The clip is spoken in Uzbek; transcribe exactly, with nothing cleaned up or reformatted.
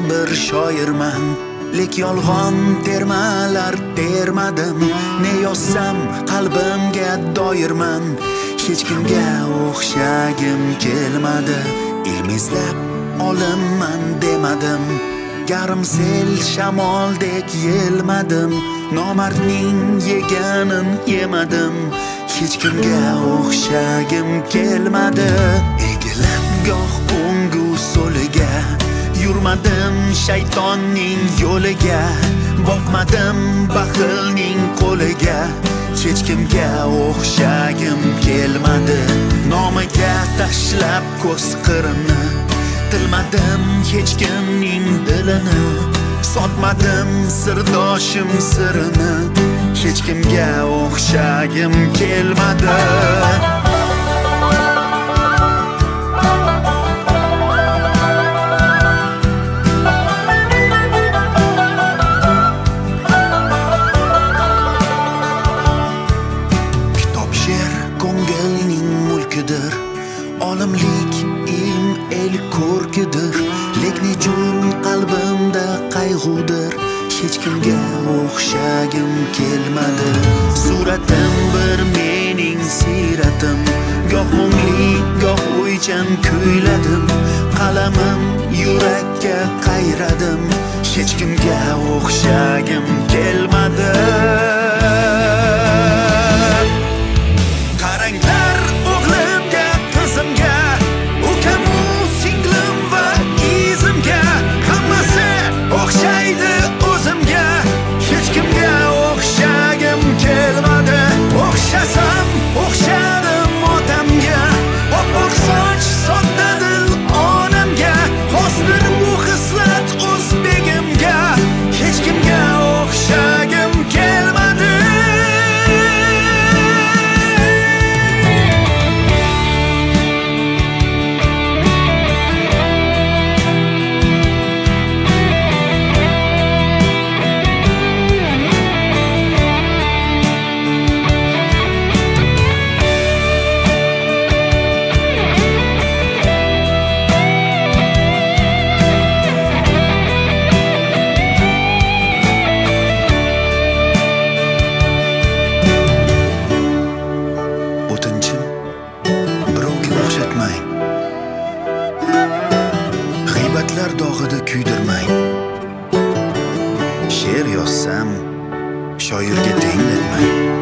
bir shoirman, lek yolg'on termalar termadim. Ne yozsam qalbimga doirman, hech kimga o'xshagim kelmadi. Ilm izlab olimman demadim, garmsel shamoldek yelmadim. Nomardning yeganin yemadim, hech kimga o'xshagim kelmadi. Egilib goh o'ngu so'liga, yurmadim shaytonning yo'liga. Boqmadim baxilning qo'liga, hech kimga o'xshagim kelmadi. Nomiga tashlab ko'z qirini, tilmadim hech kimning dilini. Sotmadim sirdoshim sirini, hech kimga o'xshagim kelmadi. Kitob she'r ko'ngilning mulkidir, olimlik ilm el ko'rkidir. Lek nechun qalbimda qayg'udir, hech kimga o'xshagim kelmadi. Suratim bir mening siratim, goh mungli goh o'ychan kuyladim. Qalamim yurakka qayradim, hech kimga o'xshagim kelmadi. Qaranglar o'g'limga, qizimga, ukamu singlim va izimga, hammasi o'xshaydi o'zimga, hech kimga o'xshagim kelmadi. O'xshasam o'xshadim otamga, oppoq soch sodda dil onamga, hozir bu xislat o'zbegimga, hech kimga o'xshagim kelmadi. O'tinchim, birovga o'xshatmang, g'iybatlar dog'ida kuydirmang. She'r yozsam, shoirga tenglatmang.